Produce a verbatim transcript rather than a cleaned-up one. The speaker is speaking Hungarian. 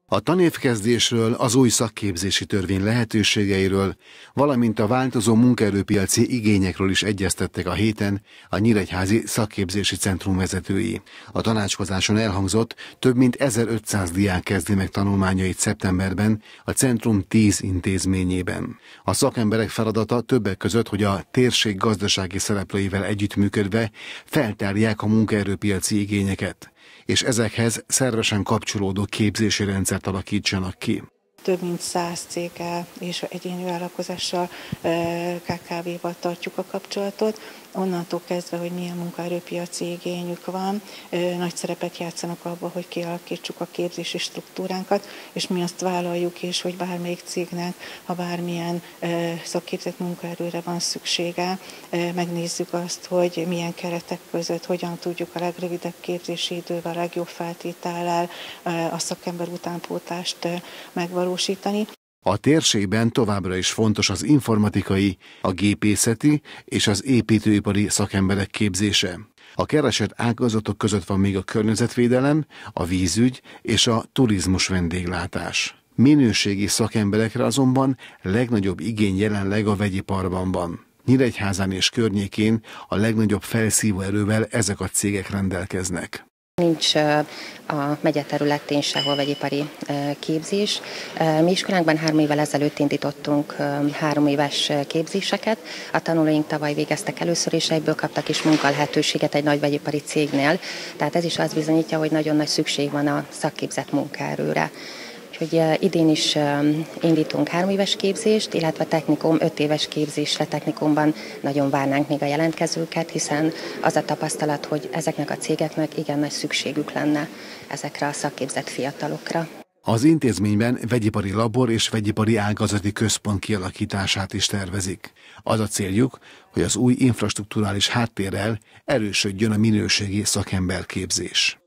A tanévkezdésről, az új szakképzési törvény lehetőségeiről, valamint a változó munkaerőpiaci igényekről is egyeztettek a héten a Nyíregyházi Szakképzési Centrum vezetői. A tanácskozáson elhangzott, több mint ezerötszáz diák kezdi meg tanulmányait szeptemberben a centrum tíz intézményében. A szakemberek feladata többek között, hogy a térség gazdasági szereplőivel együttműködve feltárják a munkaerőpiaci igényeket, és ezekhez szervesen kapcsolódó képzési rendszert alakítsanak ki. Több mint száz céggel és egyéni vállalkozással, ká ká vé-val tartjuk a kapcsolatot. Onnantól kezdve, hogy milyen munkaerőpiaci igényük van, nagy szerepet játszanak abban, hogy kialakítsuk a képzési struktúránkat, és mi azt vállaljuk is, hogy bármelyik cégnek, ha bármilyen szakképzett munkaerőre van szüksége, megnézzük azt, hogy milyen keretek között, hogyan tudjuk a legrövidebb képzési idővel, a legjobb feltétellel a szakember utánpótlást megvalósítani. A térségben továbbra is fontos az informatikai, a gépészeti és az építőipari szakemberek képzése. A keresett ágazatok között van még a környezetvédelem, a vízügy és a turizmus vendéglátás. Minőségi szakemberekre azonban legnagyobb igény jelenleg a vegyiparban van. Nyíregyházán és környékén a legnagyobb felszívó erővel ezek a cégek rendelkeznek. Nincs a megye területén sehol vegyipari képzés. Mi iskolánkban három évvel ezelőtt indítottunk három éves képzéseket. A tanulóink tavaly végeztek először, és egyből kaptak is munkalehetőséget egy nagy vegyipari cégnél. Tehát ez is azt bizonyítja, hogy nagyon nagy szükség van a szakképzett munkaerőre. Úgyhogy idén is indítunk három éves képzést, illetve technikum öt éves képzésre technikumban nagyon várnánk még a jelentkezőket, hiszen az a tapasztalat, hogy ezeknek a cégeknek igen nagy szükségük lenne ezekre a szakképzett fiatalokra. Az intézményben vegyipari labor és vegyipari ágazati központ kialakítását is tervezik. Az a céljuk, hogy az új infrastrukturális háttérrel erősödjön a minőségi szakemberképzés.